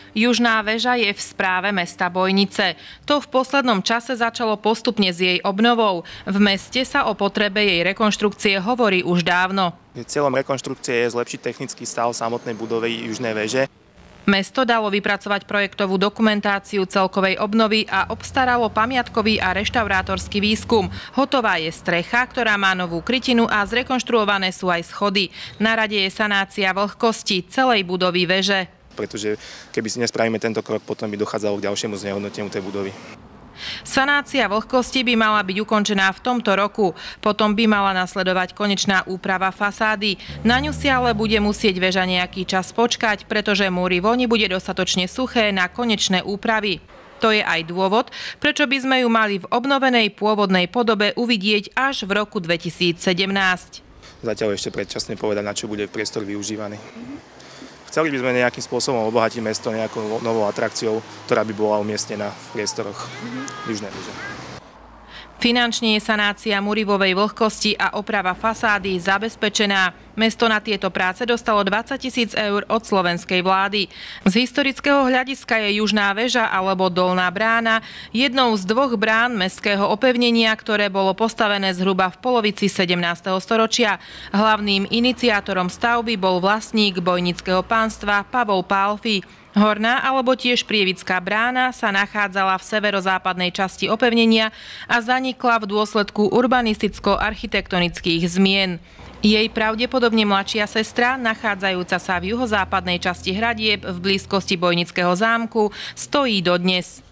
Južná väža je v správe mesta Bojnice. To v poslednom čase začalo postupne s jej obnovou. V meste sa o potrebe jej rekonštrukcie hovorí už dávno. Cieľom rekonštrukcie je zlepšiť technický stav samotnej budovy Južnej väže. Mesto dalo vypracovať projektovú dokumentáciu celkovej obnovy a obstaralo pamiatkový a reštaurátorský výskum. Hotová je strecha, ktorá má novú krytinu a zrekonštruované sú aj schody. Na rade je sanácia vlhkosti celej budovy väže. Pretože keby si nespravíme tento krok, potom by dochádzalo k ďalšiemu znehodnoteniu tej budovy. Sanácia vlhkosti by mala byť ukončená v tomto roku. Potom by mala nasledovať konečná úprava fasády. Na ňu si ale bude musieť väža nejaký čas počkať, pretože múry voni bude dostatočne suché na konečné úpravy. To je aj dôvod, prečo by sme ju mali v obnovenej pôvodnej podobe uvidieť až v roku 2017. Zatiaľ ešte predčasne povedať, na čo bude priestor využívaný. Chceli by sme nejakým spôsobom obohatiť mesto nejakou novou atrakciou, ktorá by bola umiestnená v priestoroch Južnej väže. Finančne je sanácia múrivovej vlhkosti a oprava fasády zabezpečená. Mesto na tieto práce dostalo 20 000 eur od slovenskej vlády. Z historického hľadiska je Južná väža alebo Dolná brána jednou z dvoch brán mestského opevnenia, ktoré bolo postavené zhruba v polovici 17. storočia. Hlavným iniciátorom stavby bol vlastník bojnického pánstva Pavol Pálfy. Horná alebo tiež Prievická brána sa nachádzala v severozápadnej časti opevnenia a zanikla v dôsledku urbanisticko-architektonických zmien. Jej pravdepodobne mladšia sestra, nachádzajúca sa v juhozápadnej časti hradieb v blízkosti Bojnického zámku, stojí dodnes.